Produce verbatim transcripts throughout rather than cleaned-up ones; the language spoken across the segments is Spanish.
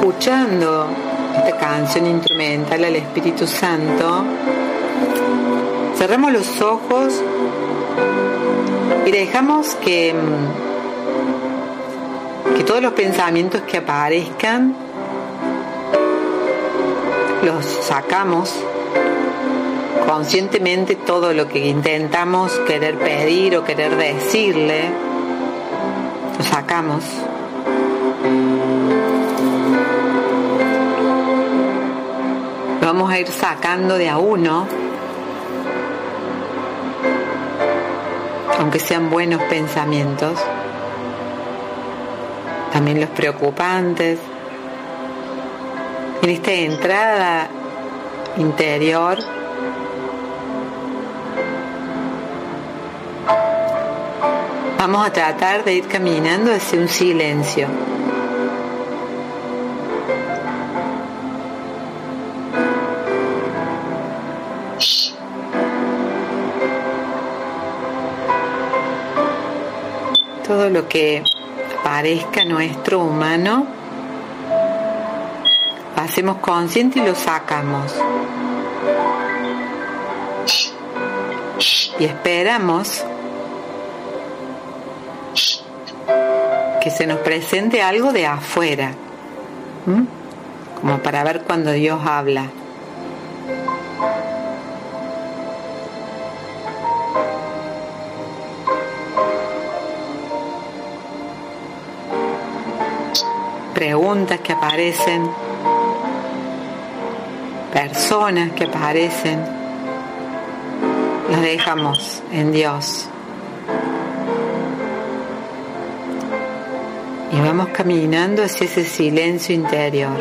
escuchando esta canción instrumental al Espíritu Santo, cerramos los ojos y dejamos que, que todos los pensamientos que aparezcan los sacamos conscientemente. Todo lo que intentamos querer pedir o querer decirle, lo sacamos. Lo vamos a ir sacando de a uno, aunque sean buenos pensamientos, también los preocupantes. En esta entrada interior vamos a tratar de ir caminando hacia un silencio. Todo lo que parezca nuestro humano, lo hacemos consciente y lo sacamos. Y esperamos que se nos presente algo de afuera, ¿m? Como para ver cuando Dios habla. Preguntas que aparecen, personas que aparecen, las dejamos en Dios. Y vamos caminando hacia ese silencio interior.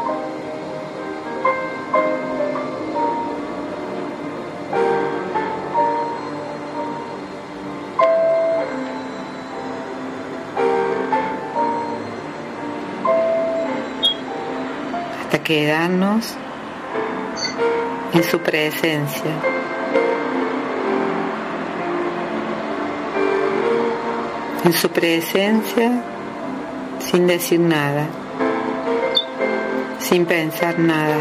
Hasta quedarnos en su presencia. En su presencia, sin decir nada, sin pensar nada.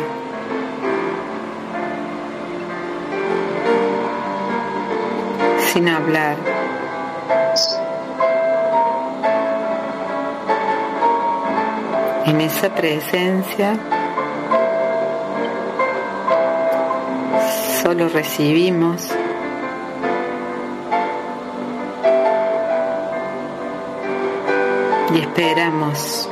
Sin hablar. En esa presencia solo recibimos. Y esperamos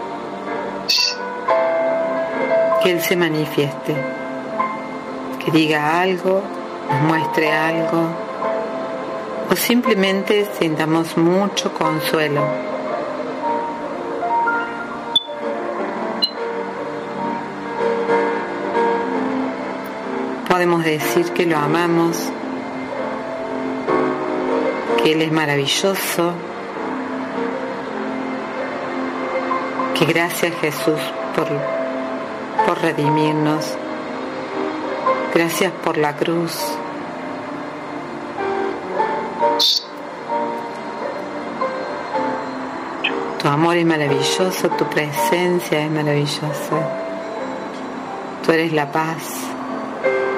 que Él se manifieste, que diga algo, nos muestre algo, o simplemente sintamos mucho consuelo. Podemos decir que lo amamos, que Él es maravilloso, que gracias Jesús por, por redimirnos, gracias por la cruz. Tu amor es maravilloso, tu presencia es maravillosa, tú eres la paz.